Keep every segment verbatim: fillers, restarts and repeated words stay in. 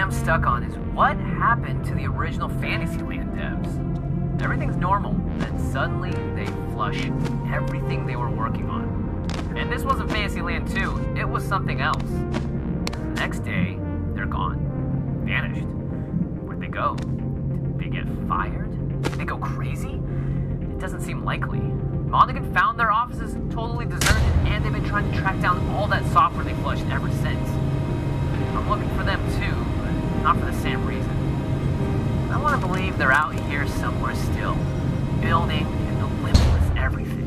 I'm stuck on is what happened to the original Fantasyland devs? Everything's normal, then suddenly they flush everything they were working on. And this wasn't Fantasyland two, it was something else. The next day, they're gone. Vanished. Where'd they go? Did they get fired? Did they go crazy? It doesn't seem likely. Monaghan found their offices totally deserted, and they've been trying to track down all that software they flushed ever since. I'm looking for them too, but not for the same reason. I want to believe they're out here somewhere still, building in the limitless everything.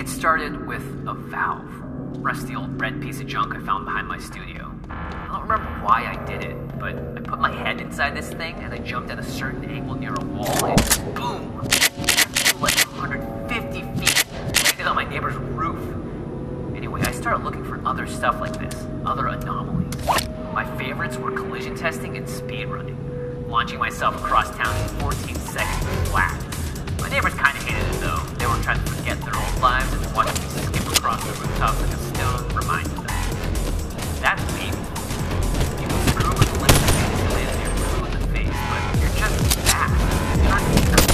It started with a valve. Rusty old red piece of junk I found behind my studio. I don't remember why I did it, but I put my head inside this thing and I jumped at a certain angle near a wall and boom! Like one hundred fifty feet, landed on my neighbor's roof. Anyway, I started looking for other stuff like this, other anomalies. My favorites were collision testing and speedrunning. Launching myself across town in fourteen seconds flat. My neighbors kinda hated it though. They were trying to forget their old lives and watching me skip across the rooftops like a stone reminded them. That's me. You can screw with the limits and land near blue in the face, but you're just fast. You're not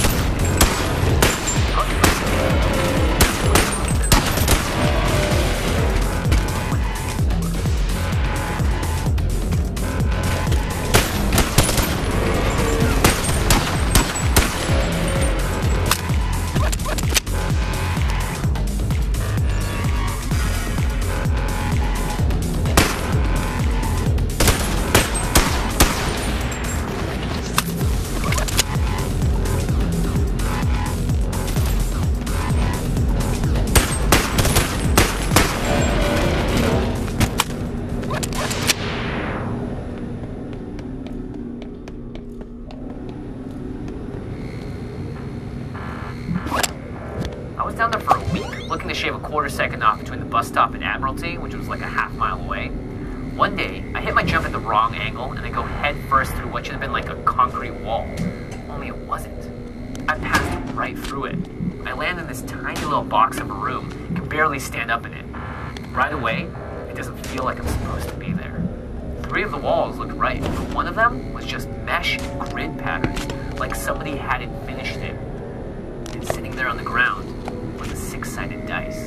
down there for a week, looking to shave a quarter second off between the bus stop and Admiralty, which was like a half mile away. One day, I hit my jump at the wrong angle and I go head first through what should have been like a concrete wall. Only it wasn't. I passed right through it. I land in this tiny little box of a room, can barely stand up in it. Right away, it doesn't feel like I'm supposed to be there. Three of the walls looked right, but one of them was just mesh grid patterns, like somebody hadn't finished it. And sitting there on the ground, a six-sided dice.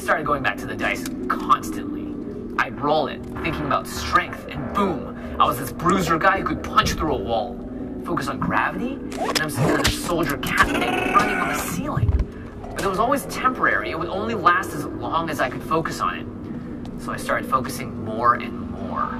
started going back to the dice constantly. I'd roll it, thinking about strength, and boom, I was this bruiser guy who could punch through a wall. Focus on gravity, and I'm some kind of soldier captain running on the ceiling. But it was always temporary. It would only last as long as I could focus on it. So I started focusing more and more.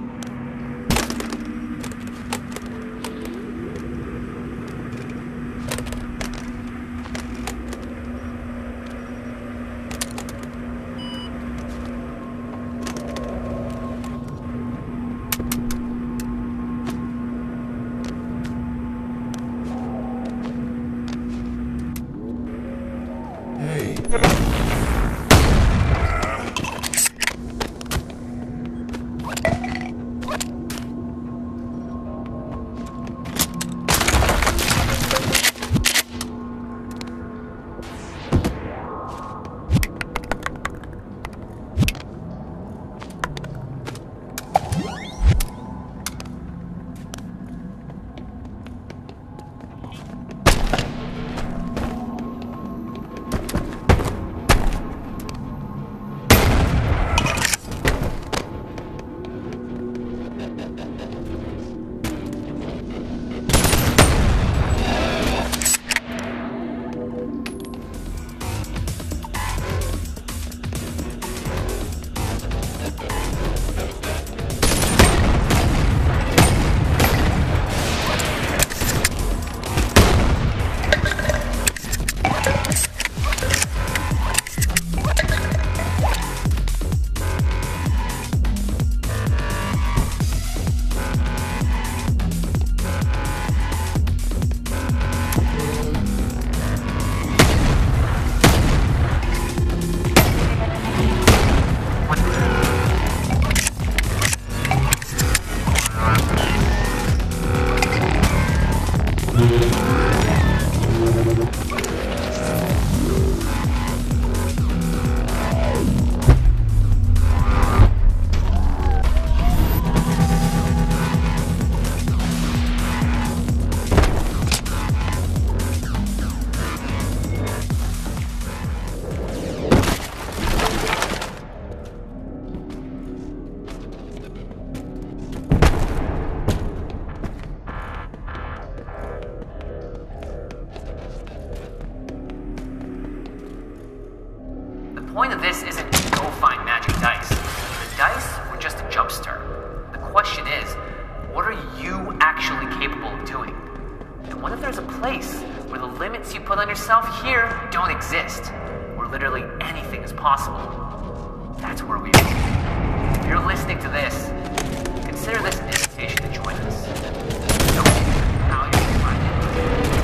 The point of this isn't to go find magic dice. The dice were just a jump start. The question is, what are you actually capable of doing? And what if there's a place where the limits you put on yourself here don't exist? Where literally anything is possible? That's where we are. If you're listening to this, consider this an invitation to join us. Don't know how you're going to find it.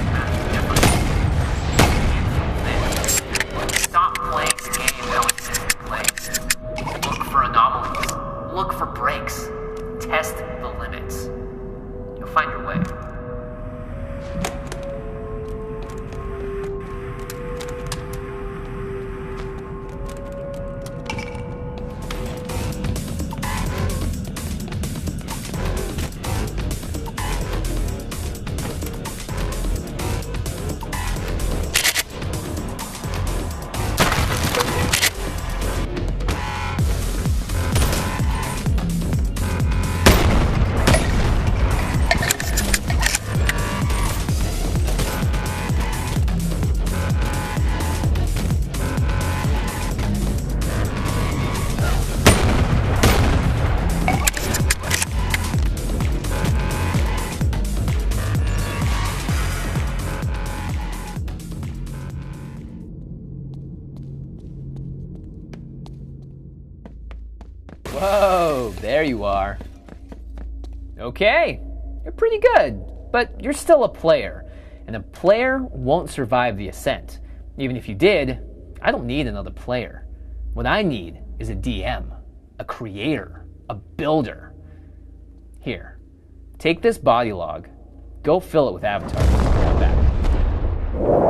Stop playing the game how it's meant to play. Look for anomalies. Look for breaks. Test the limits. You'll find your way. Whoa, there you are. Okay, you're pretty good, but you're still a player, and a player won't survive the ascent. Even if you did, I don't need another player. What I need is a D M, a creator, a builder. Here, take this body log, go fill it with avatars. Come back.